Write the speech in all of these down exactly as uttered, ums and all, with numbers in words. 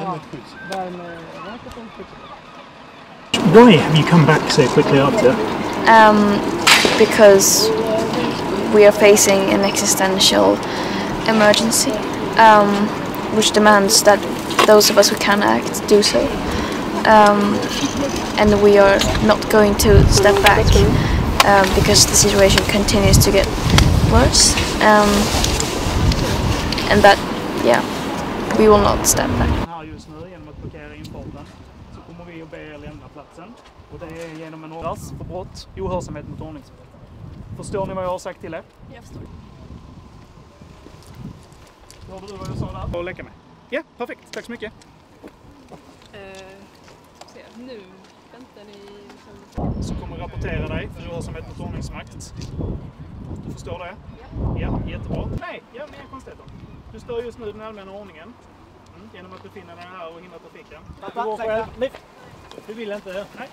Why have you come back so quickly after? Um, because we are facing an existential emergency, um, which demands that those of us who can act do so. Um, and we are not going to step back um, because the situation continues to get worse. Um, and that, yeah, we will not step back. Här just nu genom att blockera infarten så kommer vi att be er lämna platsen. Och det är genom en ordras för brott, ohörsamhet mot ordningsbot. Förstår ni vad jag har sagt till er? Jag förstår. Hörde du vad jag sa där? Och leka med. Ja, perfekt. Tack så mycket. Uh, se, nu väntar ni liksom... Så kommer rapportera dig för ohörsamhet mot ordningsmakt. Du förstår det? Ja. Ja, jättebra. Nej, ja, inga konstigheter. Du stör just nu den allmänna ordningen. Mm, genom att befinna dig här och hindra trafiken. Du går själv. Nej, du vill inte. Nej.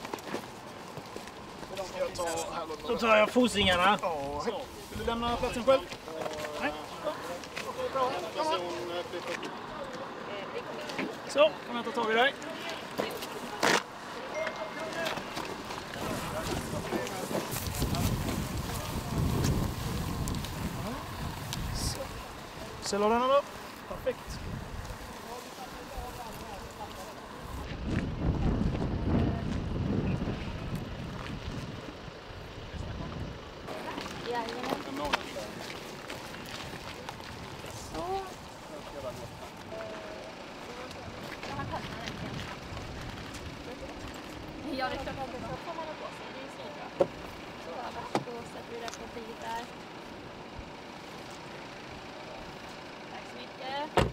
Så tar jag fossingarna. Ja, vill du lämna platsen själv? Nej. Så, kan jag ta tag i dig? Så. Säljer den då? Perfekt. Ja, det är klart att det får man ha på sig. Det är svinbra. Så, varsågod, sätter vi det på partiet där. Tack så mycket.